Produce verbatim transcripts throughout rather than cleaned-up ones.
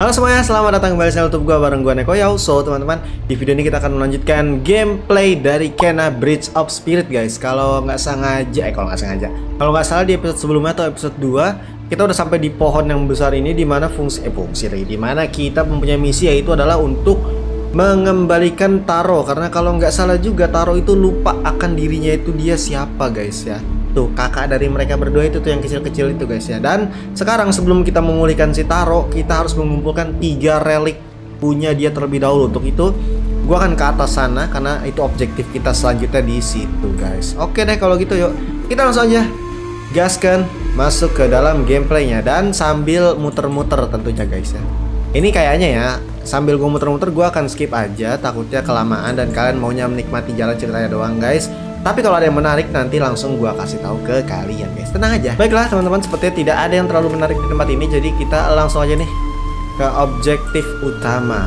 Halo semuanya, selamat datang kembali di channel YouTube gue bareng gue Nekoyau. So teman-teman, di video ini kita akan melanjutkan gameplay dari Kena Bridge of Spirit guys. Kalau nggak sengaja, eh kalau nggak sengaja Kalau nggak salah di episode sebelumnya atau episode dua, kita udah sampai di pohon yang besar ini, dimana fungsi, eh fungsi lagi dimana kita mempunyai misi, yaitu adalah untuk mengembalikan Taro. Karena kalau nggak salah juga Taro itu lupa akan dirinya itu dia siapa guys ya. Tuh kakak dari mereka berdua itu tuh yang kecil-kecil itu guys ya. Dan sekarang sebelum kita memulihkan si Taro, kita harus mengumpulkan tiga relik punya dia terlebih dahulu. Untuk itu gua akan ke atas sana karena itu objektif kita selanjutnya di situ guys. Oke deh kalau gitu, yuk kita langsung aja gaskan masuk ke dalam gameplaynya. Dan sambil muter-muter tentunya guys ya. Ini kayaknya ya, sambil gue muter-muter gue akan skip aja, takutnya kelamaan dan kalian maunya menikmati jalan ceritanya doang guys. Tapi kalau ada yang menarik nanti langsung gue kasih tahu ke kalian guys. Tenang aja. Baiklah teman-teman, sepertinya tidak ada yang terlalu menarik di tempat ini, jadi kita langsung aja nih ke objektif utama.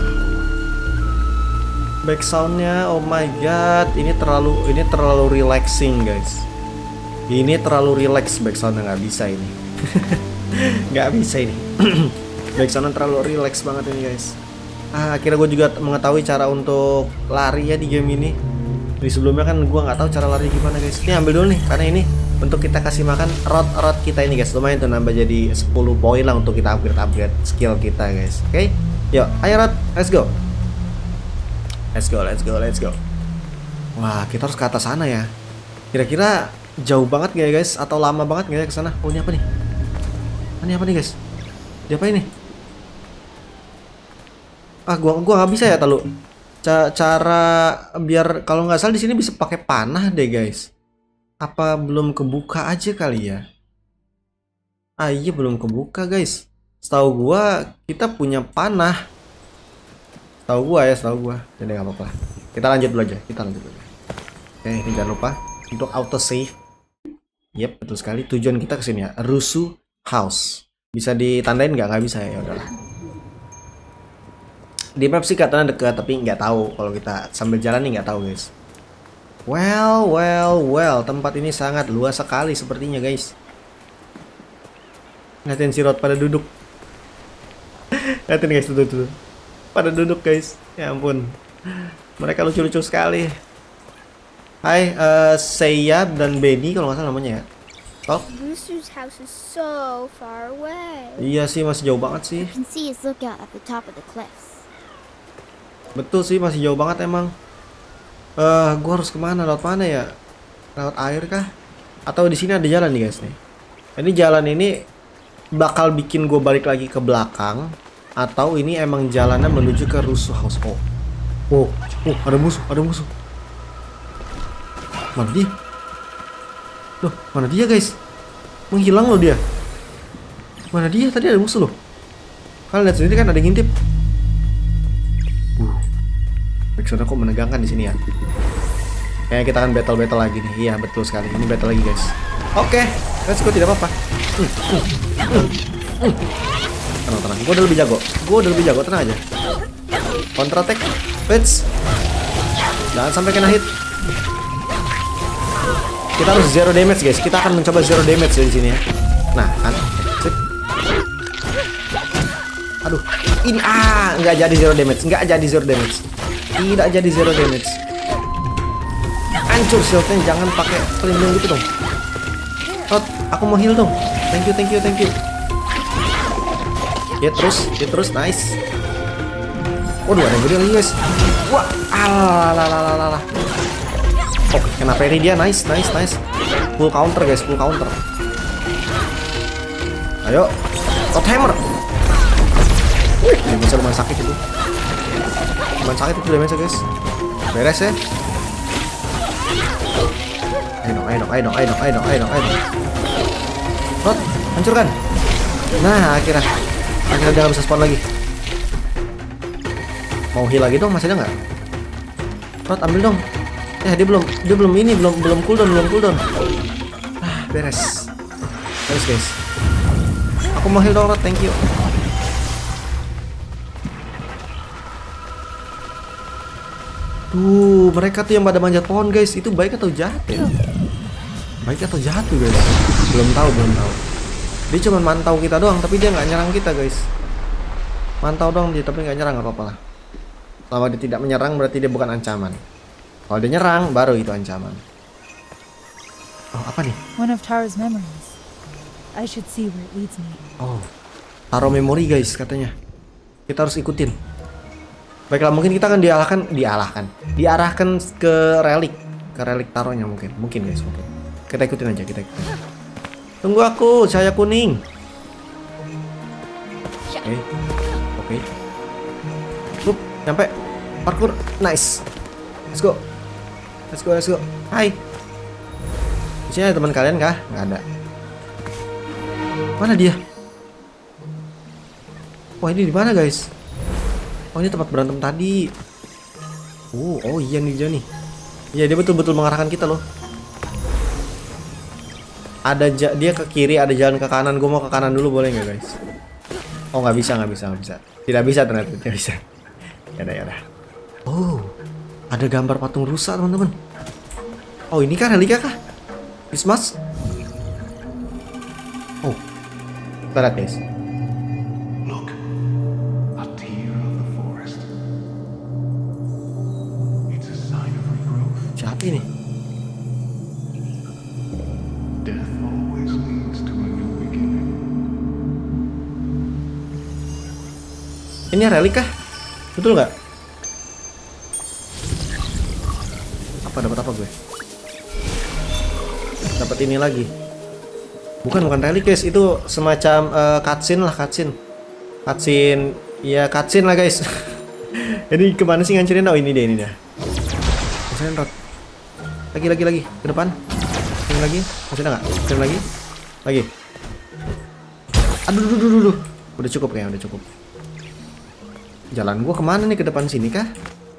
Back soundnya, oh my god, ini terlalu ini terlalu relaxing guys. Ini terlalu relax back soundnya, nggak bisa ini. Nggak bisa ini. Back soundnya terlalu relax banget ini guys. Ah, akhirnya gue juga mengetahui cara untuk lari ya di game ini. Di sebelumnya kan gue nggak tahu cara lari gimana guys. Ini ambil dulu nih, karena ini untuk kita kasih makan rod-rod kita ini guys. Lumayan tuh nambah jadi sepuluh poin lah untuk kita upgrade-upgrade skill kita guys. Oke, okay? Yuk ayo rod, let's go. Let's go, let's go, let's go. Wah, kita harus ke atas sana ya. Kira-kira jauh banget gak ya guys? Atau lama banget gak ya ke sana? Oh, ini apa nih? Ini apa nih guys? Dia apa ini? Ah, gua gua nggak bisa ya talu. Cara biar kalau nggak salah di sini bisa pakai panah deh guys. Apa belum kebuka aja kali ya? Ah iya belum kebuka guys. Setahu gua kita punya panah. Setahu gua ya, setahu gua. Jadi nggak apa-apa. Kita lanjut dulu aja. Kita lanjut dulu. Oke, ini jangan lupa untuk auto save. Yep, betul sekali. Tujuan kita kesini ya, Rusu House. Bisa ditandain nggak? Nggak bisa ya. Ya udahlah. Di map sih katanya dekat, tapi nggak tahu kalau kita sambil jalan nih, nggak tahu guys. Well, well, well, tempat ini sangat luas sekali sepertinya guys. Ngatin si Rod pada duduk. Ngatin guys, duduk duduk. Pada duduk guys. Ya ampun. Mereka lucu-lucu sekali. Hai, uh, Seyab dan Benny kalau nggak salah namanya ya. Oh. Brewster's house is so far away. Iya sih, masih jauh banget sih. I can see his lookout at the top of the cliffs. Betul sih, masih jauh banget emang. Eh, uh, gua harus kemana? Lewat mana ya? Lewat air kah? Atau di sini ada jalan nih guys nih. Ini jalan ini bakal bikin gue balik lagi ke belakang, atau ini emang jalannya menuju ke Rusu House. Oh, oh, oh, ada musuh, ada musuh. Mana dia? Loh, mana dia guys? Menghilang loh dia. Mana dia? Tadi ada musuh loh. Kalian lihat sendiri kan, ada yang ngintip. Uh, backsoundnya kok menegangkan di sini ya. Kayaknya kita akan battle-battle lagi nih. Iya betul sekali. Ini battle lagi guys. Oke, okay, let's go, tidak apa-apa. Hmm, hmm, hmm, hmm. Tenang, tenang. Gue udah lebih jago. Gue udah lebih jago. Tenang aja. Counter attack. Hits. Jangan sampai kena hit. Kita harus zero damage guys. Kita akan mencoba zero damage di sini ya. Nah, kan. Sip. Aduh, ini ah nggak jadi zero damage, nggak jadi zero damage, tidak jadi zero damage. Hancur shieldnya, jangan pakai pelindung gitu dong. Rod, aku mau heal dong. Thank you, thank you, thank you. Ya terus, ya terus, nice. Waduh, ada yang gede lagi guys. Wah, alah. Oh, kena parry dia, nice, nice, nice. Full counter guys, full counter. Ayo, Rod Hammer. Wih, ini bisa lumayan sakit itu. Lumayan sakit itu damage guys. Beres ya. Ayo dong, ayo dong, ayo dong, ayo dong, ayo dong, ayo dong, ayo dong. Rod, hancurkan. Nah, akhirnya. Akhirnya dia nggak bisa spawn lagi. Mau heal lagi dong, masih ada nggak? Rod, ambil dong. Eh, dia belum, dia belum ini, belum, belum cooldown, belum cooldown. Ah, beres. Beres guys. Aku mau heal dong, Rod, thank you. Tuh, mereka tuh yang pada manjat pohon guys. Itu baik atau jahat ya? Baik atau jahat tuh guys? Belum tahu, belum tahu. Dia cuma mantau kita doang, tapi dia nggak nyerang kita guys. Mantau dong dia, tapi nggak nyerang nggak apa-apa lah. Kalau dia tidak menyerang berarti dia bukan ancaman. Kalau dia nyerang baru itu ancaman. Oh, apa nih? One of Tara's memories. I should see where it leads me. Oh, taruh memori guys katanya. Kita harus ikutin. Baiklah, mungkin kita akan dialahkan, dialahkan, diarahkan ke relik, ke relik taruhnya mungkin, mungkin guys, mungkin. Kita ikutin aja, kita ikutin. Tunggu aku, cahaya kuning. Oke, okay. Oke. Okay. Up, nyampe, parkour, nice. Let's go, let's go, let's go. Hai. Di sini ada teman kalian kah? Nggak ada. Mana dia? Wah, ini di mana guys? Oh, ini tempat berantem tadi. Oh, oh iya nih dia nih. Iya, dia betul-betul mengarahkan kita loh. Ada dia ke kiri, ada jalan ke kanan. Gue mau ke kanan dulu, boleh nggak guys? Oh, nggak bisa, nggak bisa, nggak bisa. Tidak bisa ternyata, tidak bisa. Ya udah, ya udah. Oh, ada gambar patung rusa teman-teman. Oh, ini kan relika kah? Christmas? Oh, kita lihat guys. Siapa ini? Ini relik kah? Betul nggak? Apa dapat apa gue? Dapat ini lagi. Bukan bukan relik guys, itu semacam uh, cutscene lah, cutscene. Cutscene, ya cutscene lah guys. Jadi kemana sih ngancurin? Oh ini dia, ini dia. Senrot. Lagi lagi lagi ke depan. Sini lagi. Masih ada nggak? Sini lagi. Lagi. Aduh, aduh, aduh, aduh. Udah cukup kayaknya, udah cukup. Jalan gua kemana nih, ke depan sini kah?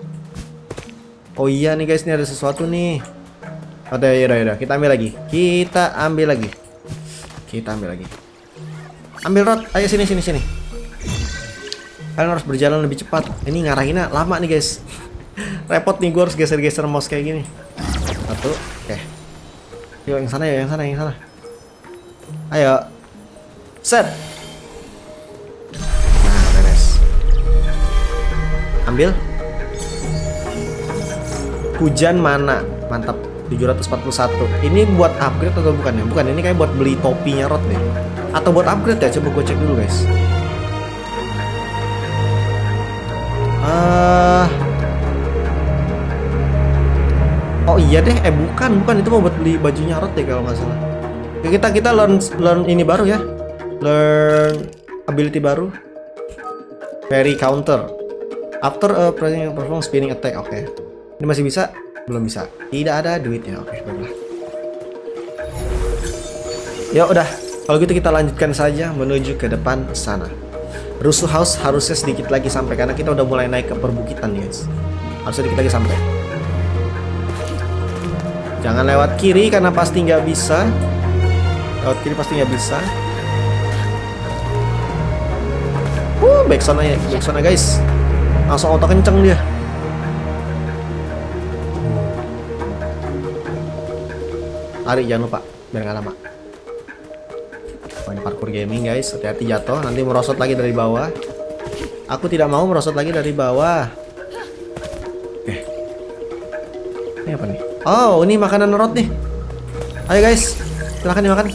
Oh iya nih guys, ini ada sesuatu nih. Ada, ya udah, kita ambil lagi. Kita ambil lagi. Kita ambil lagi. Ambil rod. Ayo sini sini sini. Kalian harus berjalan lebih cepat. Ini ngarahinnya lama nih guys. Repot nih, gue harus geser-geser mouse kayak gini. Satu, oke. Yuk yang sana ya, yang sana, yang sana. Ayo. Set. Nah, beres. Ambil. Hujan mana? Mantap. tujuh ratus empat puluh satu. Ini buat upgrade atau bukan ya? Bukan, ini kayak buat beli topinya Rod deh. Atau buat upgrade ya? Coba gue cek dulu guys. Ah. Uh... Oh iya deh, eh bukan, bukan, itu mau buat beli bajunya Rod deh kalau nggak salah. Oke, kita kita learn learn ini baru ya. Learn ability baru. Parry counter. After a pressing perform spinning attack. Oke. Okay. Ini masih bisa? Belum bisa. Tidak ada duitnya. Oke, okay, baiklah. Ya udah, kalau gitu kita lanjutkan saja menuju ke depan sana. Rusuh House harusnya sedikit lagi sampai karena kita udah mulai naik ke perbukitan guys. Harusnya sedikit lagi sampai. Jangan lewat kiri karena pasti nggak bisa. Lewat kiri pasti nggak bisa. Uh, backsound aja, backsound aja guys. Langsung auto kenceng dia. Lari jangan lupa, biar nggak lama. Oh, ini parkour gaming guys, hati-hati jatuh, nanti merosot lagi dari bawah. Aku tidak mau merosot lagi dari bawah. Oke. Ini apa nih? Oh, ini makanan Rod nih. Ayo guys, silahkan dimakan.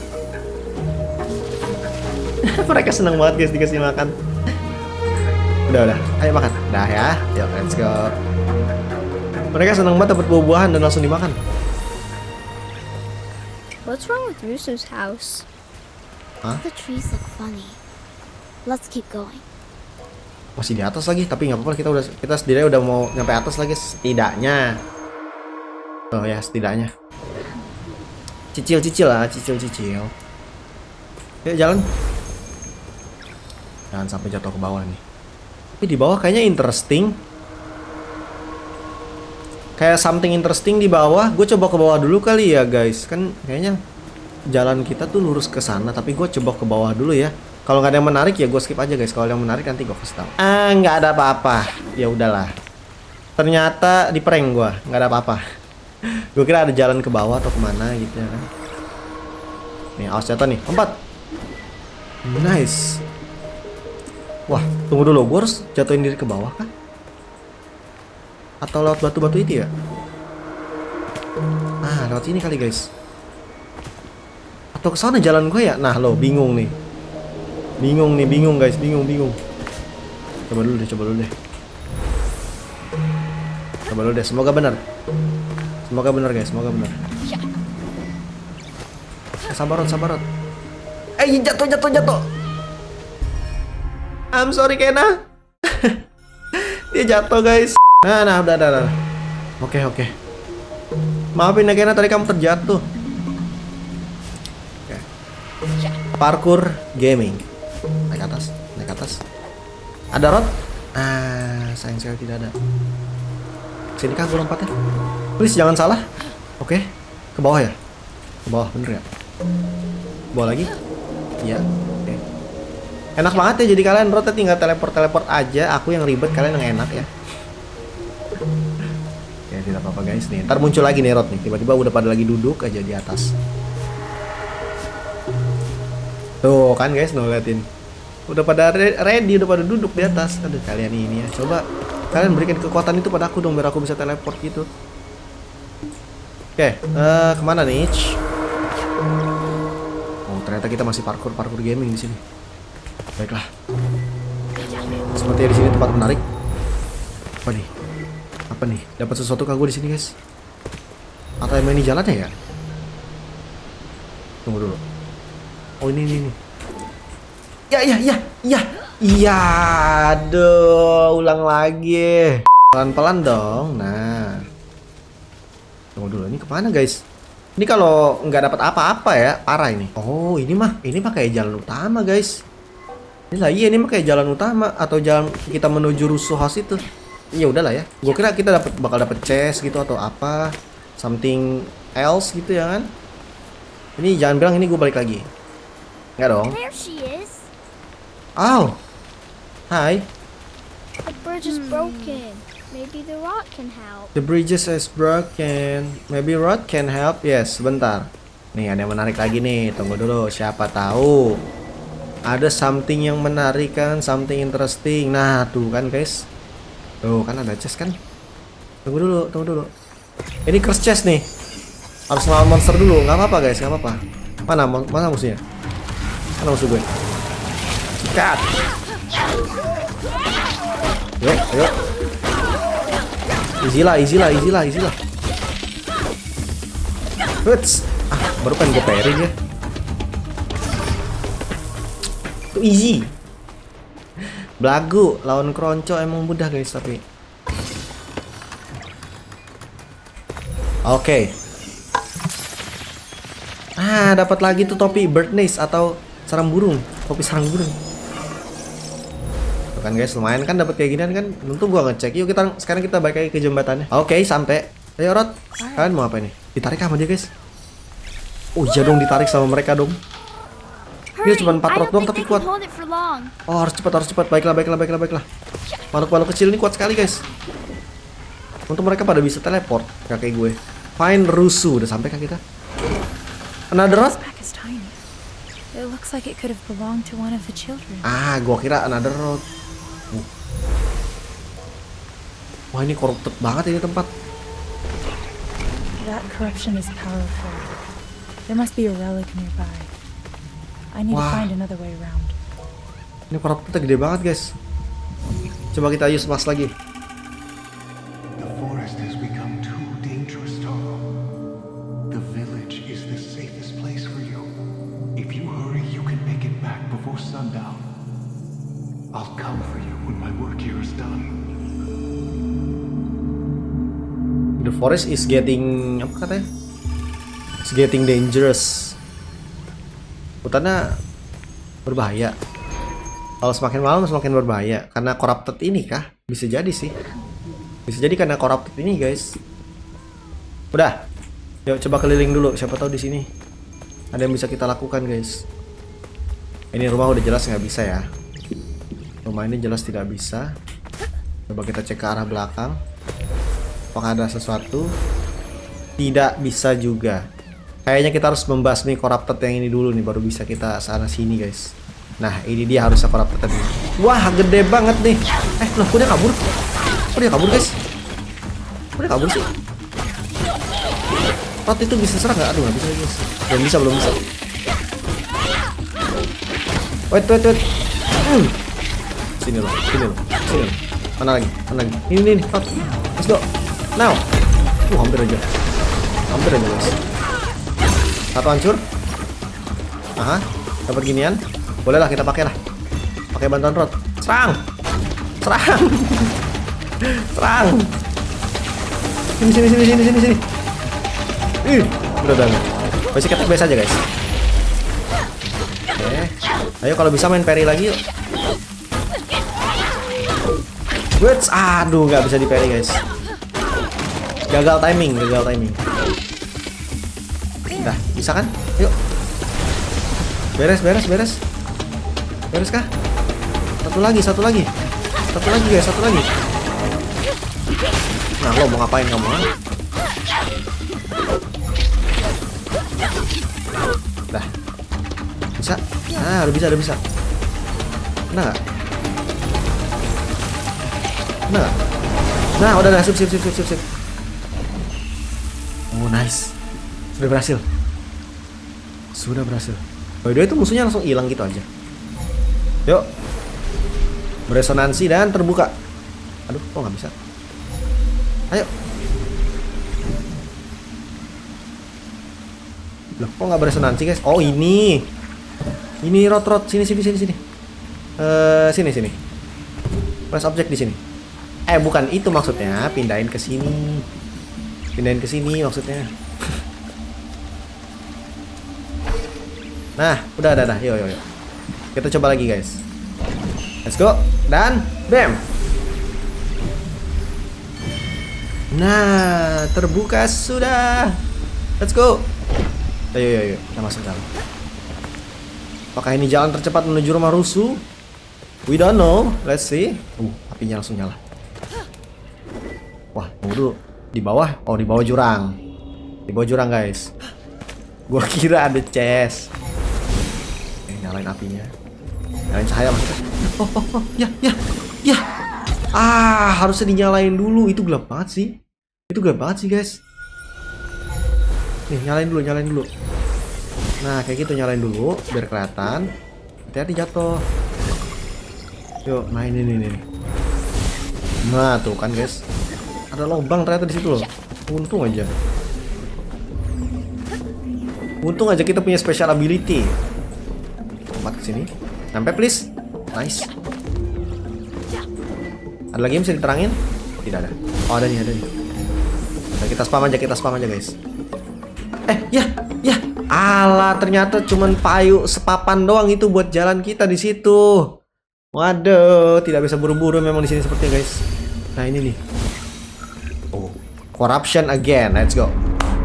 Mereka senang banget guys dikasih makan. Udah udah, ayo makan. Dah ya, yuk let's go. Mereka senang banget dapat buah-buahan dan langsung dimakan. What's wrong with Rusu's house? Huh? The trees look funny. Let's keep going. Masih di atas lagi, tapi nggak apa-apa, kita udah kita sendiri udah mau nyampe atas lagi setidaknya. Oh ya, setidaknya. Cicil-cicil lah, cicil-cicil. Yuk jalan. Jangan sampai jatuh ke bawah nih. Tapi di bawah kayaknya interesting. Kayak something interesting di bawah. Gue coba ke bawah dulu kali ya guys. Kan kayaknya jalan kita tuh lurus ke sana. Tapi gue coba ke bawah dulu ya. Kalau nggak ada yang menarik ya gue skip aja guys. Kalau yang menarik nanti gue kasih tahu. Ah, nggak ada apa-apa. Ya udahlah. Ternyata di prank gue. Nggak ada apa-apa. Gue kira ada jalan ke bawah atau kemana gitu ya kan. Nih, awas jatuh nih. Empat. Nice. Wah, Tunggu dulu, gue harus jatuhin diri ke bawah kah? Atau lewat batu-batu itu ya? Ah, lewat sini kali guys. Atau ke sana jalan gue ya? Nah lo, bingung nih. Bingung nih, bingung guys, bingung, bingung. Coba dulu deh, coba dulu deh. Coba dulu deh, semoga benar. Semoga benar guys, semoga benar. Eh, sabarot, sabarot. Eh, jatuh, jatuh, jatuh. I'm sorry Kena. Dia jatuh guys. Nah, nah, udah, udah, udah. Oke, oke. Maafin ya Kena, tadi kamu terjatuh. Oke. Parkour gaming. Naik atas, naik atas. Ada rod? Ah, sayang sekali tidak ada. Sini kah gue lompatnya? Please jangan salah. Oke, ke bawah ya? Ke bawah, bener ya? Bawah lagi? Iya. Oke. Enak banget ya jadi kalian rotnya tinggal teleport-teleport aja. Aku yang ribet, kalian yang enak ya. Ya tidak apa-apa guys nih. Ntar muncul lagi nih rot nih. Tiba-tiba udah pada lagi duduk aja di atas. Tuh kan guys, no liatin. Udah pada ready, udah pada duduk di atas. Aduh kalian ini ya. Coba kalian berikan kekuatan itu pada aku dong biar aku bisa teleport gitu. Oke, uh, kemana nih? Oh ternyata kita masih parkour parkour gaming di sini. Baiklah. Sepertinya di sini tempat menarik. Apa nih? Apa nih? Dapat sesuatu kah gue di sini guys? Atau emang ini jalannya ya? Tunggu dulu. Oh ini ini. ini. Ya ya ya ya. Iya, aduh, ulang lagi. Pelan-pelan dong. Nah, tunggu dulu. Ini kemana guys? Ini kalau nggak dapat apa-apa ya, parah ini. Oh, ini mah, ini mah kayak jalan utama guys. Ini lah, iya ini mah kayak jalan utama atau jalan kita menuju rusuh house itu. Ya udahlah ya. Gue kira kita dapat bakal dapat chest gitu atau apa, something else gitu ya kan? Ini jangan bilang ini gue balik lagi. Nggak dong. There she is. Oh. Hi. The bridge is broken. Maybe the rock can help. The bridges is broken. Maybe rod can help. Yes, sebentar. Nih ada yang menarik lagi nih. Tunggu dulu. Siapa tahu ada something yang menarik kan, something interesting. Nah tuh kan guys. Tuh kan ada chest kan. Tunggu dulu, tunggu dulu. Ini curse chest nih. Harus lawan monster dulu. Nggak apa-apa guys, nggak apa-apa. Mana mana musuhnya? Mana musuh gue? Cut. Yuk, yuk. Easy lah, easy lah, easy lah, easy lah. Huts. Ah, baru pengen gue parry dia. Itu easy. Belagu, lawan Kronco emang mudah guys tapi. Oke. Okay. Ah, dapat lagi tuh topi bird nest atau sarang burung, topi sarang burung. Kan guys lumayan kan dapat kayak ginian kan. Untung gua ngecek. Yuk kita sekarang kita balik lagi ke jembatannya. Oke, okay, sampai. Ayo Rod. Kalian mau apa ini? Ditarik sama dia guys. Oh iya dong ditarik sama mereka dong. Dia cuma empat rod doang tapi kuat. Oh harus cepat harus cepat. Baiklah baiklah baiklah baiklah. Makhluk-makhluk kecil ini kuat sekali guys. Untuk mereka pada bisa teleport kayak gue. Find Rusu. Udah sampai kan kita? Another rod? It looks like it could have belonged to one of the children. Ah, gua kira another road. Uh. Wah, ini corrupted banget ini tempat. That corruption is powerful. There must be a relic nearby. I need Wah. to find another way around. Ini corrupted gede banget, guys. Coba kita use mas lagi. The forest has become too dangerous, Taro. The village is the safest place for you. If you hurry, you can make it back before sundown. I'll come for you when my work here is done. The forest is getting apa katanya? It's getting dangerous. Hutannya berbahaya. Kalau semakin malam semakin berbahaya karena corrupted ini kah? Bisa jadi sih. Bisa jadi karena corrupted ini, guys. Udah. Yuk coba keliling dulu, siapa tahu di sini ada yang bisa kita lakukan, guys. Ini rumah udah jelas nggak bisa ya. Rumah ini jelas tidak bisa. Coba kita cek ke arah belakang. Apakah ada sesuatu? Tidak bisa juga. Kayaknya kita harus membasmi corrupted yang ini dulu nih, baru bisa kita sana sini, guys. Nah, ini dia harusnya corrupted tadi. Wah, gede banget nih. Eh, loh, kok dia kabur? Kok dia kabur, guys? Kok dia kabur sih? Rot itu bisa serang nggak? Aduh, nggak bisa, guys. Belum bisa, belum bisa. Wait, wait, wait. Hmm. Sini loh, sini loh, sini loh. Mana lagi? Mana lagi? Ini, ini, ini. Rot. Let's go. Now. Uh, hampir aja. Hampir aja, guys. Satu hancur. Aha, dapat ginian. Bolehlah kita pakai lah. Pakai bantuan Rod. Serang. Serang. Serang. Sini sini sini sini sini sini. Ih, udah udah. Masih ketek biasa aja, guys. Oke. Ayo kalau bisa main parry lagi yuk. Wait, aduh nggak bisa di parry, guys. Gagal timing, gagal timing. Udah, bisa kan? Yuk. Beres, beres, beres. Beres kah? Satu lagi, satu lagi. Satu lagi, guys, satu lagi. Nah, lo mau ngapain kamu? Ha? Dah. Bisa? Nah, udah bisa, udah bisa. Kena nggak? Kena nggak? Nah, udah, udah, sip, sip, sip, sip, sip, sip. Oh, nice. Sudah berhasil. Sudah berhasil. Oh, dia itu musuhnya langsung hilang gitu aja. Yuk. Beresonansi dan terbuka. Aduh, kok nggak bisa? Ayo. Loh, kok nggak beresonansi, guys? Oh, ini. Ini rot-rot. Sini, sini, sini, sini. Eh, sini, sini. Press object di sini. Eh, bukan itu maksudnya. Pindahin ke sini. Pindahin ke sini maksudnya. Nah, udah, udah, udah. Yo, yo, yo. Kita coba lagi, guys. Let's go. Dan, bam. Nah, terbuka sudah. Let's go. Ayo, ayo, ayo. Kita masuk dalam. Apakah ini jalan tercepat menuju rumah rusuh? We don't know. Let's see. Uh, apinya langsung nyala. Wah, tunggu dulu. Di bawah. Oh, di bawah jurang. Di bawah jurang, guys. Gua kira ada chest. Nyalain apinya, nyalain cahaya maksudnya. Oh, oh, oh, ya, ya, ya. Ah, harusnya dinyalain dulu. Itu gelap banget sih. Itu gelap banget sih, guys. Nih, nyalain dulu, nyalain dulu. Nah, kayak gitu nyalain dulu, biar kelihatan. Hati-hati jatuh. Yuk, main ini nih. Nah, tuh kan, guys. Ada lubang ternyata di situ loh. Untung aja. Untung aja kita punya special ability. Ke sini, sampai please, nice. Ada lagi yang bisa diterangin? Tidak ada. Oh, ada nih, ada nih. Nah, kita spam aja, kita spam aja, guys. Eh, ya, ya. Alah, ternyata cuman payu sepapan doang itu buat jalan kita di situ. Waduh, tidak bisa buru-buru memang di sini sepertinya, guys. Nah, ini nih. Oh, corruption again. Let's go.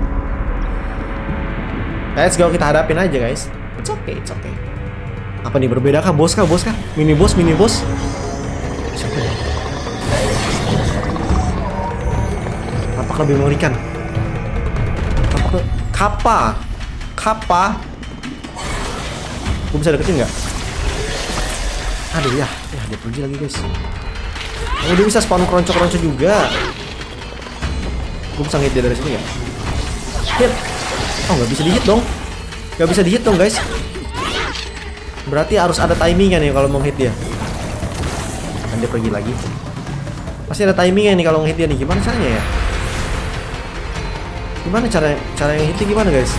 Let's go, kita hadapin aja, guys. It's okay, it's okay. Apa nih, berbeda kah? Bos kah? Bos kah? Mini bos, mini bos. Siapa ya? Apa lebih mengerikan? Apa? Kappa. Kappa. Gue bisa deketin nggak? Aduh ya, ya dia pergi lagi, guys. Oh, dia bisa spawn keronco-keronco juga. Gue bisa hit dia dari sini ya? Hit. Oh, nggak bisa di hit dong. Nggak bisa di hit dong, guys. Berarti harus ada timingnya nih kalau mau hit dia. Dan dia pergi lagi. Pasti ada timingnya nih kalau ngehit dia nih. Gimana caranya ya? Gimana cara cara yang hitnya gimana, guys?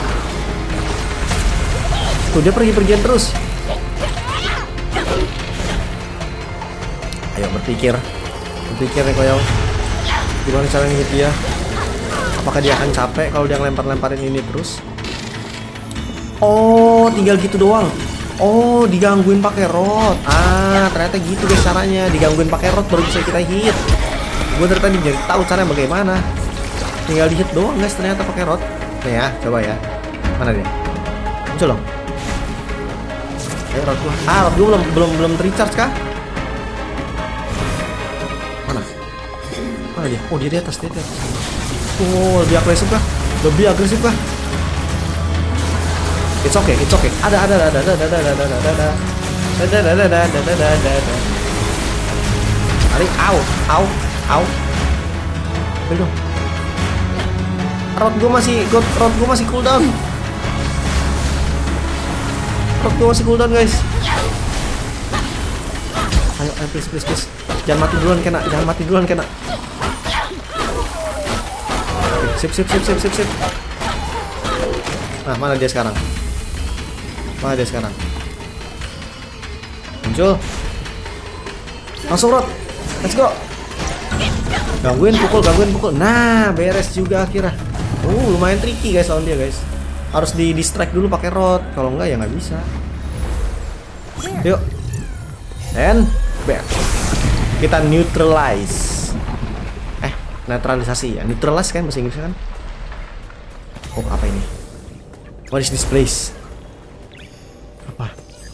Tuh dia pergi-pergian terus. Ayo berpikir. Berpikir nih koyong. Gimana cara ngehit dia? Apakah dia akan capek kalau dia ngelempar-lemparin ini terus? Oh, tinggal gitu doang. Oh, digangguin pakai rod. Ah, ternyata gitu guys caranya. Digangguin pakai rod baru bisa kita hit. Gue dari tadi jadi tahu caranya bagaimana. Tinggal di hit doang guys ternyata pakai rod. Nih ya, coba ya. Mana dia? Muncul dong. Ayo rod gua. Ah, rod gua belum belum belum tercharge kah? Mana? Mana dia? Oh, dia di atas, dia di atas. Oh, lebih agresif kah? Lebih agresif kah? It's okay, it's okay. Ada, ada, ada, ada, ada, ada, ada, ada, ada. Dadadadadadadadada. Tarik, au, au, au. Ayo dong. Rod gue masih, rod gue masih cooldown. Rod gue masih cooldown guys. Ayo, ayo please, please, please. Jangan mati duluan kena, jangan mati duluan kena. Sip, sip, sip, sip, sip, sip. Nah, mana dia sekarang? Mana dia sekarang? Muncul. Langsung Rod. Let's go. Gangguin, pukul, gangguin, pukul. Nah, beres juga akhirnya. Oh, lumayan tricky guys lawan dia guys. Harus di distract dulu pakai Rod. Kalau enggak ya nggak bisa. Yuk. And back. Kita neutralize. Eh, neutralisasi ya. Neutralize kan bahasa Inggrisnya kan? Oh, apa ini? What is this place? Apa?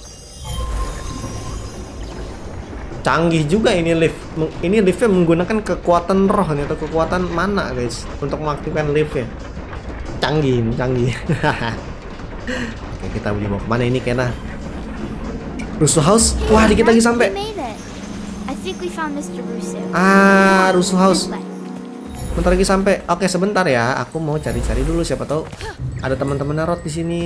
Canggih juga ini lift. Ini liftnya menggunakan kekuatan roh nih, atau kekuatan mana guys untuk mengaktifkan liftnya. Canggih, canggih. Oke, kita beli mau kemana ini Kena? Rusuh House. Wah, dikit lagi sampai. I think we found Mister Russo. Ah, Rusuh House. Bentar lagi sampai. Oke, sebentar ya. Aku mau cari-cari dulu, siapa tahu ada teman-teman Rod di sini.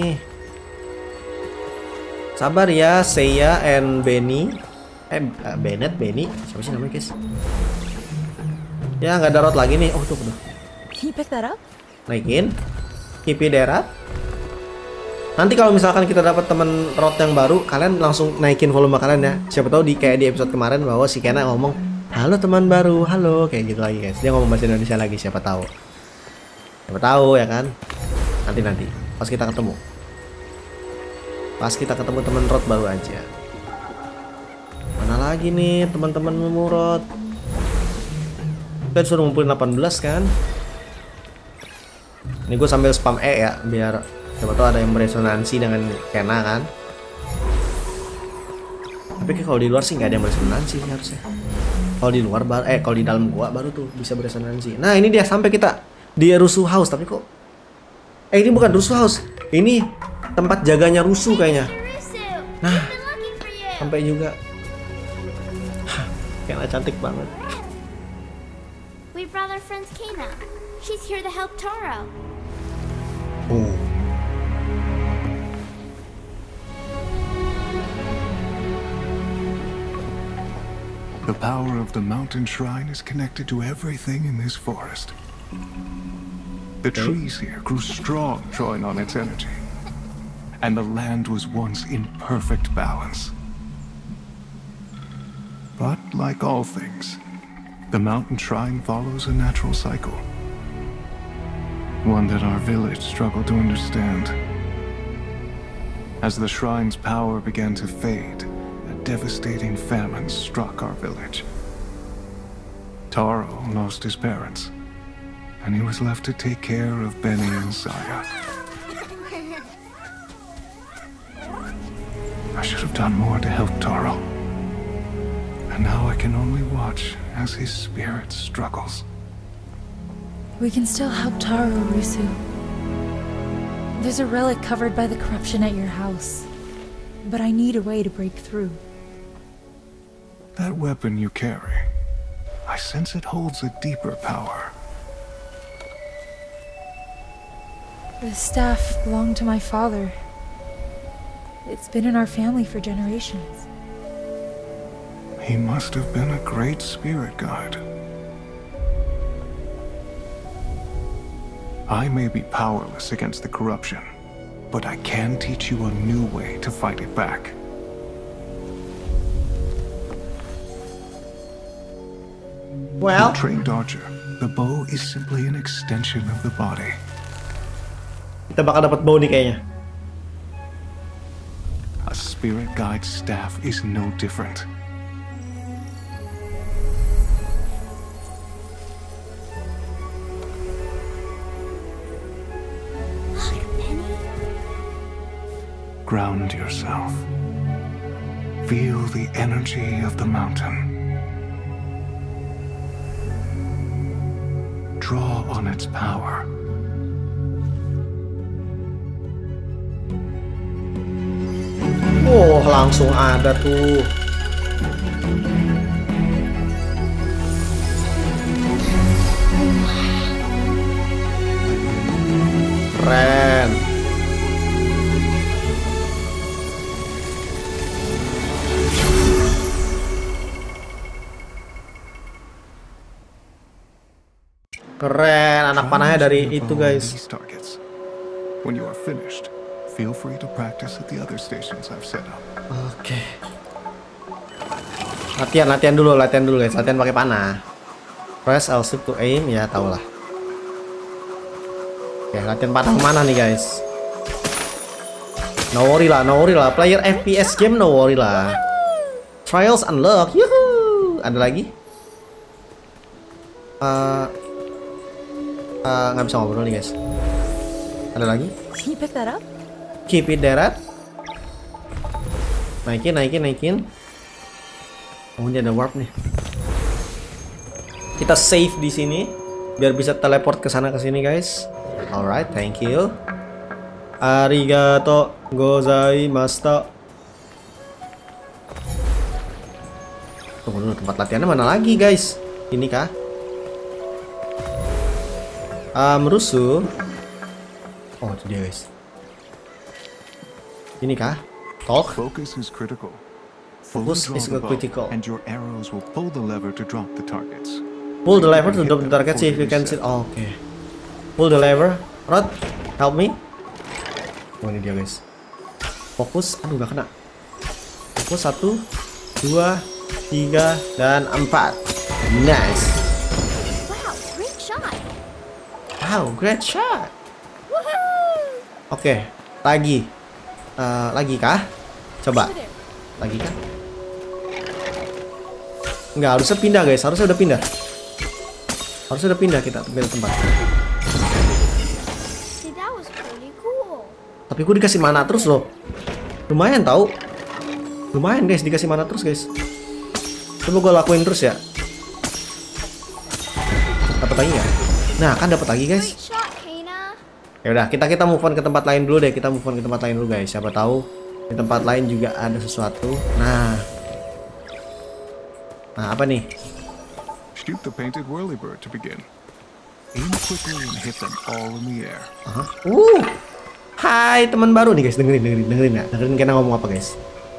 Sabar ya, Seiya and Benny. Eh, Bennett, Benny. Siapa sih namanya, guys? Ya, nggak ada Rod lagi nih. Oh, tuh, tuh. Can you pick that up? Naikin. Keep it there up. Nanti kalau misalkan kita dapat teman Rod yang baru, kalian langsung naikin volume kalian ya. Siapa tahu di kayak di episode kemarin bahwa si Kena ngomong, "Halo teman baru, halo," kayak gitu lagi, guys. Dia ngomong bahasa Indonesia lagi, siapa tahu. Siapa tahu ya kan? Nanti-nanti pas kita ketemu. Pas kita ketemu teman Rod baru aja. Mana lagi nih teman-teman Rod? Kita disuruh ngumpulin delapan belas kan? Ini gue sambil spam E ya, biar siapa tahu ada yang beresonansi dengan Kena kan. Tapi kalau di luar sih nggak ada yang beresonansi sih harusnya. Kalau di luar baru, eh kalau di dalam gua baru tuh bisa beresonansi. Nah ini dia sampai kita di Rusuh House, tapi kok eh ini bukan Rusuh House, ini tempat jaganya Rusuh kayaknya. Nah sampai juga. Kena cantik banget. We brought our friend Kena. She's here to help Taro. Oh. The power of the mountain shrine is connected to everything in this forest. The trees here grew strong, drawing on its energy. And the land was once in perfect balance. But like all things, the mountain shrine follows a natural cycle. One that our village struggled to understand. As the shrine's power began to fade, a devastating famine struck our village. Taro lost his parents, and he was left to take care of Benny and Saya. I should have done more to help Taro. And now I can only watch as his spirit struggles. We can still help Taro, Rusu. There's a relic covered by the corruption at your house. But I need a way to break through. That weapon you carry, I sense it holds a deeper power. The staff belonged to my father. It's been in our family for generations. He must have been a great spirit guide. I may be powerless against the corruption, but I can teach you a new way to fight it back. Well, You trained archer. The bow is simply an extension of the body. kita bakal dapat bow nih kayaknya. A spirit guide's staff is no different. Ground yourself. Feel the energy of the mountain. Draw on its power. Wow. Oh, langsung ada tuh. Keren. Keren, anak panahnya dari itu, guys. When you are finished, feel free to practice at the other stations I've set up. Oke. Latihan, latihan dulu, latihan dulu, guys. Latihan pakai panah. Press L shift to aim, ya tau lah. Oke, latihan panah kemana nih, guys? No worry lah, no worry lah. Player F P S game, no worry lah. Trials unlock, yuhu. Ada lagi? Uh, uh, nggak bisa ngobrol nih, guys. Ada lagi? Can you pick that up? Keep it there. Naikin, naikin, naikin. Oh, ini ada warp nih. Kita save di sini biar bisa teleport ke sana ke sini, guys. Alright, thank you. Arigato gozaimashita. Tunggu dulu, tempat latihannya mana lagi, guys? Ini kah? Um, rusuh. Oh, itu dia, guys. Ini kah? Talk. Focus is critical. Focus is critical. And your arrows will pull the lever to drop the targets. Pull the lever to drop the target. See if you can see. Oh, oke. Okay. Pull the lever. Rod, help me. Oh, ini dia, guys. Fokus. Aduh, gak kena. Fokus satu, dua, tiga, dan empat. Nice. Wow, great shot. Wow, great shot. Woohoo! Oke, okay, lagi. Uh, lagi kah? Coba. Lagi kah? Enggak, harusnya pindah, guys. Harusnya udah pindah. Harusnya udah pindah kita beda tempat. See, that was pretty cool. Tapi gue dikasih mana terus loh. Lumayan tau. Lumayan, guys, dikasih mana terus, guys. Coba gue lakuin terus ya. Dapat lagi ya? Nah, kan dapat lagi, guys. Great shot, Hana. Ya udah, kita kita move on ke tempat lain dulu deh. Kita move on ke tempat lain dulu, guys. Siapa tahu di tempat lain juga ada sesuatu. Nah. Nah, apa nih? Shoot the painted whirlybird to begin. Aim quickly and hit them all in the air. Uh-huh. Uh. Hai, teman baru nih, guys. Dengerin, dengerin, dengerin ya. Dengerin Kena ngomong apa, guys.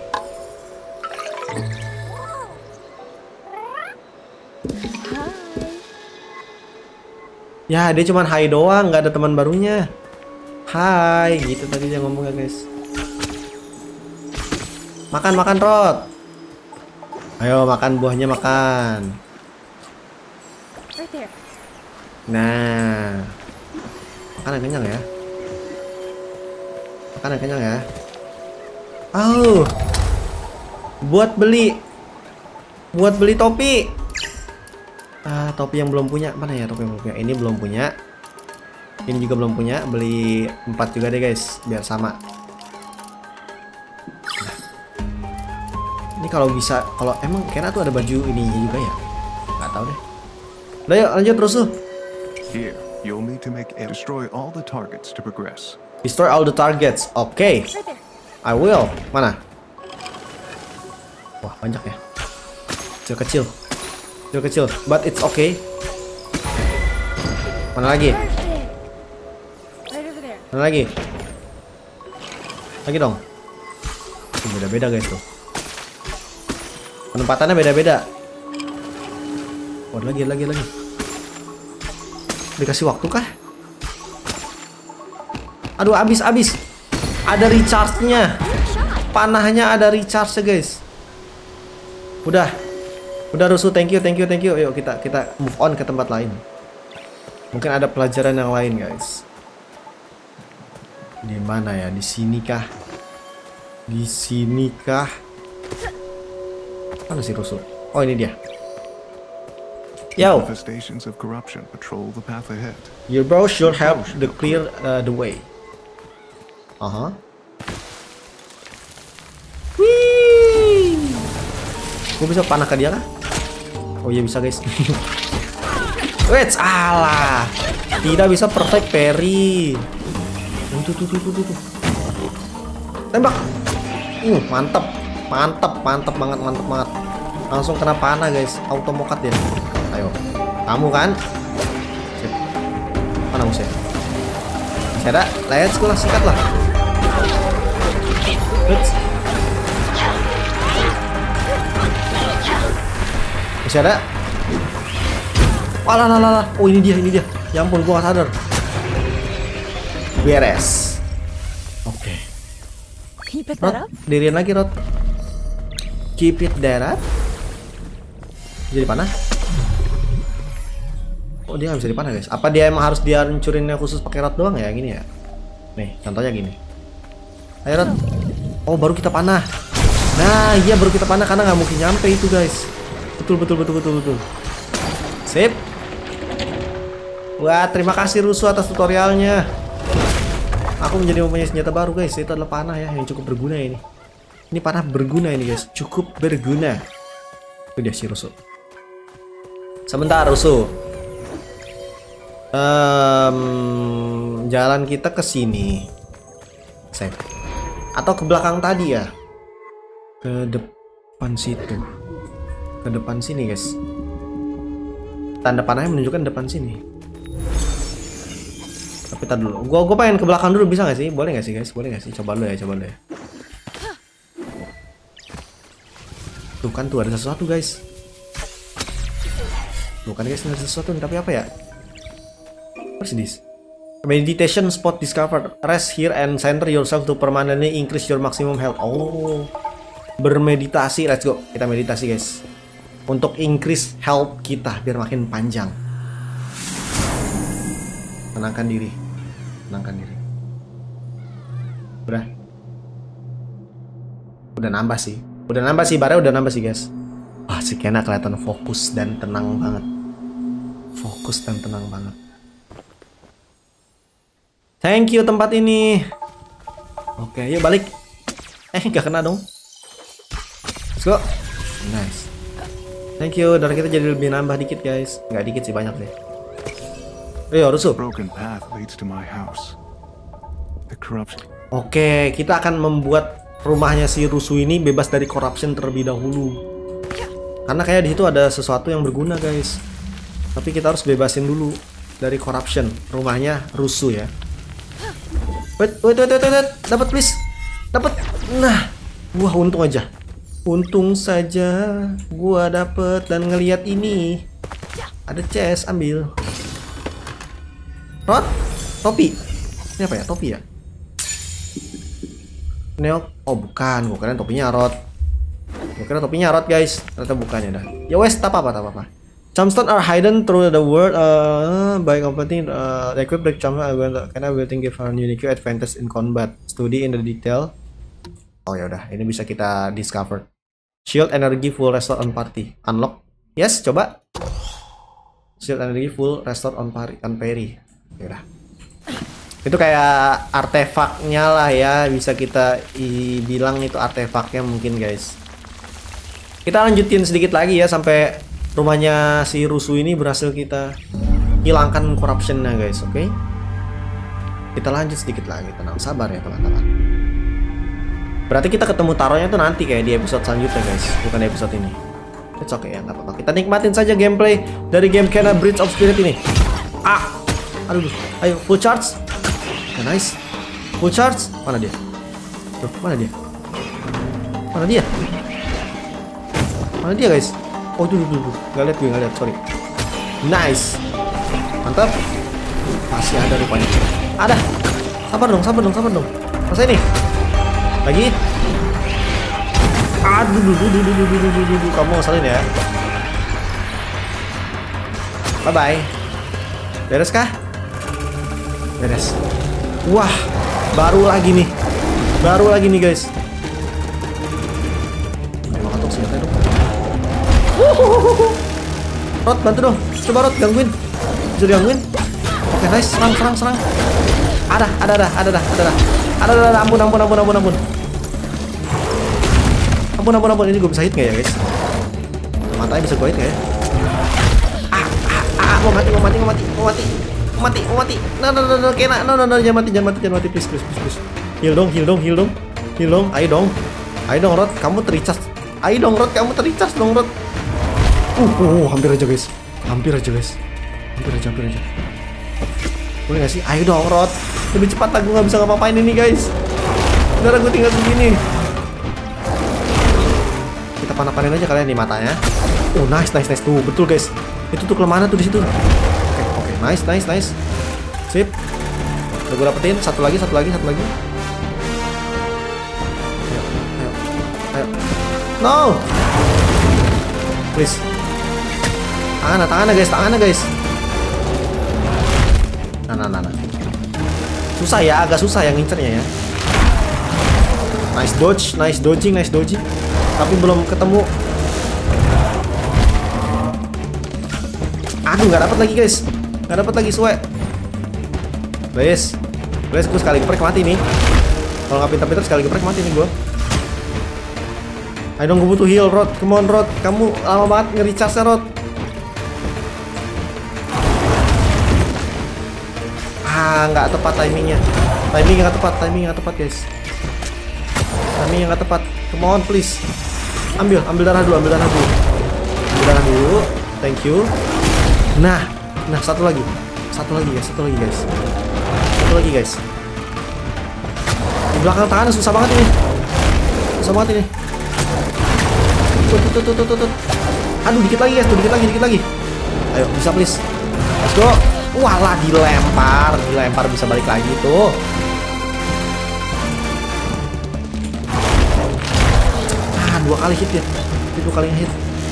Ya, dia cuman hai doang, nggak ada teman barunya. Hai, gitu tadi dia ngomongnya, guys. Makan, makan, Rod. Ayo, makan buahnya, makan. Right there. Nah. Makan yang kenyang ya. Makan yang kenyang ya. Oh. Buat beli. Buat beli topi. Ah, topi yang belum punya. Mana ya topi yang belum punya? Ini belum punya. Ini juga belum punya. Beli empat juga deh, guys, biar sama. Nah. Ini kalau bisa, kalau emang Kena tuh ada baju ininya juga ya? Nggak tahu deh. Udah, yuk lanjut terus tuh. Here, you'll need to make a destroy all the targets to progress. Destroy all the targets. Oke. Okay. I will. Mana? Wah, banyak ya. Kecil-kecil. Kecil-kecil, but it's okay. Mana lagi? Mana lagi? Lagi dong. Beda-beda, guys, tuh. Penempatannya beda-beda. Oh, lagi, lagi, lagi. Dikasih waktu kah? Aduh, abis, abis. Ada recharge-nya. Panahnya ada recharge-nya, guys. Udah. Udah rusuh, thank you, thank you, thank you. Yuk kita kita move on ke tempat lain. Mungkin ada pelajaran yang lain, guys. Di mana ya? Di sini kah? Di sini kah? Mana sih rusuh? Oh, ini dia. Yo. Manifestations of corruption patrol the path ahead. Your bro should help the clear uh, the way. Uh huh. Wih. Gue bisa panah ke dia kah? Oh iya bisa, guys. Wait, alah. Tidak bisa perfect parry. Oh, tuh, tuh, tuh, tuh, tuh. Tembak. Uh, mantep, mantep, mantep banget, mantep banget. Langsung kena panah guys, auto mokat dia. Ayo, kamu kan? Sip. Mana musuhnya? Masih ada? Let's go lah, sikat lah. Let's. Masih ada? Walah, lah, lah, lah. Oh ini dia, ini dia. Ya ampun, gua gak sadar. Beres. Oke. Okay. Can you pick Rod, that up? dirian lagi Rod. Keep it that up. Jadi panah. Oh dia nggak bisa dipanah guys. Apa dia emang harus dia hancurinnya khusus pakai Rod doang ya gini ya? Nih contohnya gini. Ayo Rod. Oh baru kita panah. Nah iya baru kita panah karena nggak mungkin nyampe itu guys. Betul betul betul betul betul. Sip. Wah terima kasih Rusu atas tutorialnya. Aku menjadi mempunyai senjata baru guys. Itu adalah panah ya yang cukup berguna ini. Ini panah berguna ini guys. Cukup berguna. Itu dia si Rusu. Sebentar Rusu. Um, jalan kita ke sini. Save. Atau ke belakang tadi ya? Ke depan situ. Ke depan sini guys. Tanda panahnya menunjukkan depan sini. Tapi tar dulu. Gua gua pengen ke belakang dulu bisa nggak sih? Boleh nggak sih guys? Boleh nggak sih? Coba dulu ya, coba dulu ya. Tuh kan tuh ada sesuatu guys. Bukan guys, ada sesuatu tapi apa ya? What's this? Meditation spot discovered. Rest here and center yourself to permanently increase your maximum health. Oh, bermeditasi. Let's go. Kita meditasi guys. Untuk increase health kita biar makin panjang. Tenangkan diri. Tenangkan diri. Udah. Udah nambah sih. Udah nambah sih, barnya udah nambah sih guys. Wah, si Kena kelihatan fokus dan tenang banget. Fokus dan tenang banget. Thank you tempat ini. Oke, yuk balik. Eh, nggak kena dong. Let's go. Nice. Thank you. Darah kita jadi lebih nambah dikit guys. Nggak dikit sih, banyak deh. Ayo, Rusu. Broken path leads to my house. The corruption. Oke, kita akan membuat rumahnya si Rusu ini bebas dari corruption terlebih dahulu. Karena kayak di situ ada sesuatu yang berguna guys. Tapi kita harus bebasin dulu dari corruption rumahnya Rusu ya. Wait, wait, wait, wait, wait. Dapat please. Dapat. Nah, wah untung aja. Untung saja gua dapet dan ngelihat ini. Ada chest, ambil. Rod, topi. Ini apa ya? Topi ya? Neo, oh bukan, bukan topinya Rod. Bukan topinya Rod guys. Ternyata bukannya dah. Ya wes, tak apa-apa, tak apa-apa. Gemstones are hidden through the world uh, by completing uh, the equipped black gemstone karena building give a unique advantage in combat. Study in the detail. Oh ya udah, ini bisa kita discover. Shield energy full restore on party. Unlock. Yes, coba. Shield energy full restore on party on parry. Ya udah. Itu kayak artefaknya lah ya, bisa kita bilang itu artefaknya mungkin guys. Kita lanjutin sedikit lagi ya sampai rumahnya si Rusu ini berhasil kita hilangkan corruptionnya guys, oke? Okay? Kita lanjut sedikit lagi, tenang, sabar ya teman-teman. Berarti kita ketemu taronya tuh nanti kayak di episode selanjutnya guys, bukan di episode ini. It's okay ya, nggak apa-apa. Kita nikmatin saja gameplay dari game Kena Bridge of Spirit ini. Ah, aduh, ayo full charge. Oh, nice, full charge. Mana dia? Tuh, mana dia? Mana dia? Mana dia guys? Oh tuh tuh tuh, nggak lihat gue, nggak lihat, sorry. Nice, mantap. Masih ada rupanya. Ada. Sabar dong, sabar dong, sabar dong. Masa ini? Lagi. Aduh, duh, duh, duh, duh, duh, duh, duh, duh, duh. Kamu ngeselin ya. Bye bye. Beres kah? Beres. Wah, baru lagi nih, baru lagi nih guys. Ayo ketuk senjata dong. Rod, bantu dong. Coba Rod, gangguin. Bisa digangguin? Oke, nice. Serang, serang, serang. Ada, ada, ada, ada, ada, ada, ada, ada, ada. Ampun, ampun, ampun, ampun, ampun. Ampun, ampun, ampun. Ini gue bisa hit nggak ya, guys? Matanya bisa gue hit nggak ya? Ah, ah, ah. Mau mati, mau mati, mau mati, mau mati, mau mati, mau mati. No, no, no, no, kena. No, no, no, jangan mati, jangan mati, jangan mati, please, please, please, please. Heal dong, heal dong, heal dong, heal dong. Ayo dong. Ayo dong Rod, kamu tericas. Ayo dong Rod, kamu tericas dong Rod. Uh, uh, hampir aja guys. Hampir aja guys. Hampir aja, hampir aja. Boleh gak sih? Ayo dong Rod. Lebih cepat lah, gue gak bisa ngapa-ngapain ini guys. Beneran gue tinggal segini. Kita panah-panahin aja kalian di matanya. Oh nice, nice, nice. Tuh, betul guys. Itu tuh kelemahannya tuh di situ. Oke, okay, oke. Okay. Nice, nice, nice. Sip. Udah gue dapetin. Satu lagi, satu lagi, satu lagi. Ayo, ayo, ayo. No! Please. Tangannya, tangannya guys, tangannya guys. Nah, nah, nah, nah. Susah ya, agak susah yang ngincernya ya. Nice dodge, nice dodging, nice dodging. Tapi belum ketemu. Aduh, nggak dapat lagi guys, nggak dapat lagi suwe. Guys, guys, gue sekali geprek mati nih. Kalau nggak pintar-pintar sekali geprek mati nih gue. Ayo dong, gue butuh heal, Rod. Come on, Rod. Kamu lama banget nge-recharge-nya, Rod. Ah, nggak tepat timingnya. Timingnya nggak tepat, timingnya nggak tepat guys. Timingnya nggak tepat. Come on, please. Ambil, ambil darah dulu, ambil darah dulu. Ambil darah dulu. Thank you. Nah, nah satu lagi, satu lagi guys, satu lagi guys, satu lagi guys. Di belakang tangan susah banget ini, susah banget ini. Tut, tut, tut, tut, tut. Aduh, dikit lagi guys, tuh dikit lagi, dikit lagi. Ayo, bisa please. Let's go. Walah, dilempar, dilempar bisa balik lagi tuh. Ah, dua kali hit ya, dua kali hit.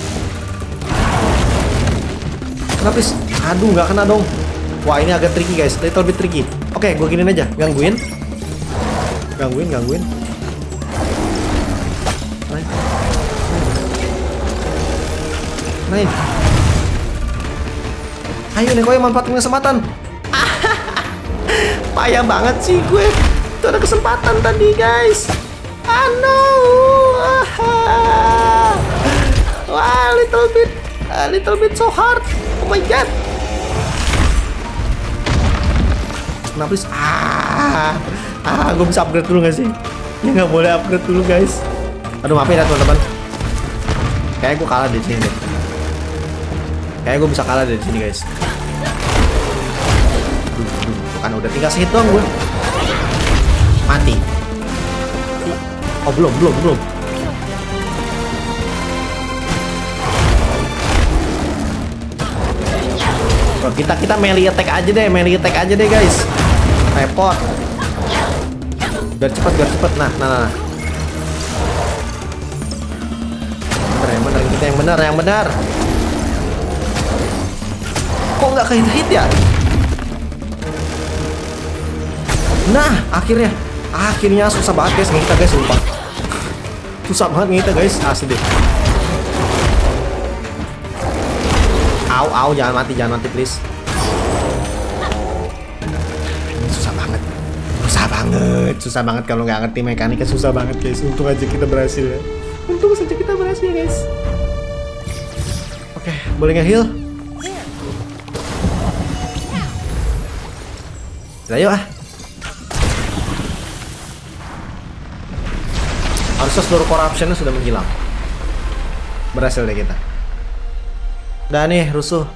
Kenapa sih? Aduh, nggak kena dong. Wah, ini agak tricky guys, little bit tricky. Oke, gue giniin aja, gangguin, gangguin, gangguin. Naik, naik. Ayo nih, kau yang manfaatin kesempatan. Payah banget sih gue. Itu ada kesempatan tadi guys. Ah no. Wah, little bit, a little bit so hard. Oh my god. Kenapa sih? Ah, ah, gue bisa upgrade dulu gak sih? Ya nggak boleh upgrade dulu guys. Aduh, maafin ya teman-teman. Kayaknya gue kalah di sini deh. Kayaknya gue bisa kalah dari sini guys. Duh, duh, bukan udah tinggal sehit doang gue. Mati. Oh belum, belum, belum. Oh, kita kita melee attack aja deh, melee attack aja deh guys. Repot. Biar cepat, biar cepat. Nah, nah, nah. Bener, yang benar, kita yang benar, yang benar. Kok nggak ke hit ya? Nah, akhirnya, akhirnya susah banget guys ngita guys, sumpah. Susah banget ngita guys, asli deh. Au, au, jangan mati, jangan mati please. Susah banget, susah banget, susah banget kalau nggak ngerti mekaniknya, susah banget guys. Untung aja kita berhasil ya. Untung saja kita berhasil guys. Oke, boleh nge-heal? Ayo ah. Harusnya seluruh corruptionnya sudah menghilang. Berhasil deh kita. Udah nih, rusuh.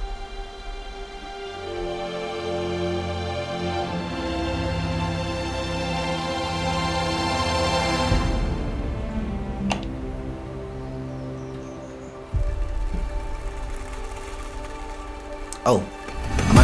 Oh, aman.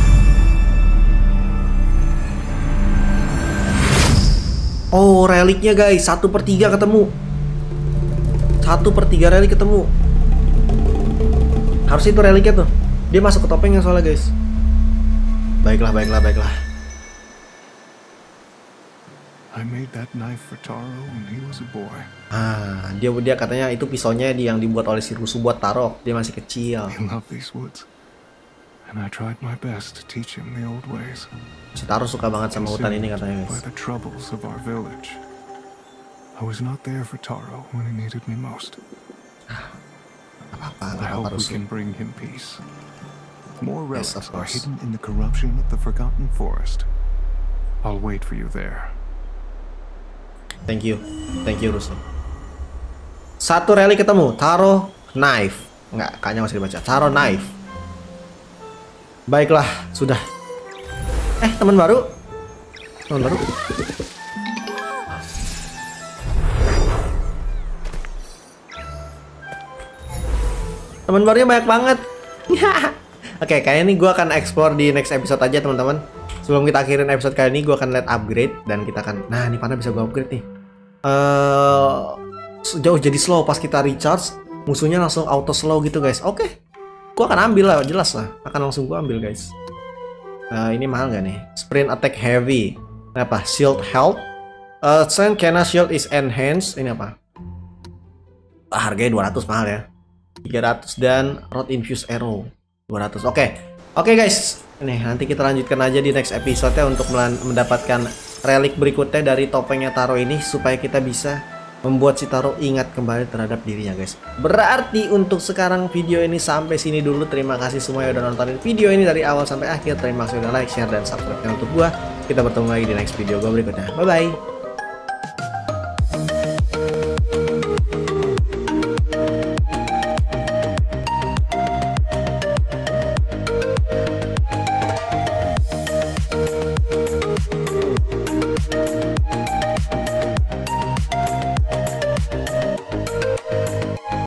Oh, reliknya guys, satu per tiga ketemu. Satu per tiga relik ketemu. Harus itu reliknya tuh. Dia masuk ke topengnya soalnya guys. Baiklah, baiklah, baiklah. I made that knife for Taro when he was a boy. Ah, dia dia katanya itu pisaunya yang dibuat oleh si Rusu buat Taro. Dia masih kecil. He loved these woods, and I tried my best to teach him the old ways. Si Taro suka banget sama hutan ini katanya By guys. the troubles of our village, I was not there for Taro when he needed me most. Apa-apa, I apa-apa hope we Rusu. can bring him peace. More Yes, relics of are course. hidden in the corruption of the Forgotten Forest. I'll wait for you there. Thank you, thank you Rusu. Satu relik ketemu. Taro knife. Enggak, kayaknya masih dibaca. Taro knife. Baiklah, sudah. Eh, teman baru. Teman baru. Teman barunya banyak banget. Oke, kayaknya ini gue akan explore di next episode aja teman-teman. Sebelum kita akhirin episode kali ini, gue akan lihat upgrade dan kita akan. Nah, ini panah bisa gue upgrade nih. Uh, jauh jadi slow pas kita recharge, musuhnya langsung auto slow gitu guys. Oke, gue akan ambil lah, jelas lah. Akan langsung gue ambil guys. Uh, ini mahal nggak nih? Sprint attack heavy. Ini apa? Shield health. Uh, Strength Kena shield is enhanced. Ini apa? Ah, harganya dua ratus, mahal ya. tiga ratus dan rod infused arrow dua ratus. Oke. Okay. Oke okay, guys. Nih, nanti kita lanjutkan aja di next episode ya untuk mendapatkan relik berikutnya dari topengnya Taro ini supaya kita bisa membuat si Taro ingat kembali terhadap dirinya guys. Berarti untuk sekarang video ini sampai sini dulu. Terima kasih semua yang udah nontonin video ini dari awal sampai akhir. Terima kasih udah like, share dan subscribe channel YouTube gua. Kita bertemu lagi di next video gua berikutnya. Bye bye.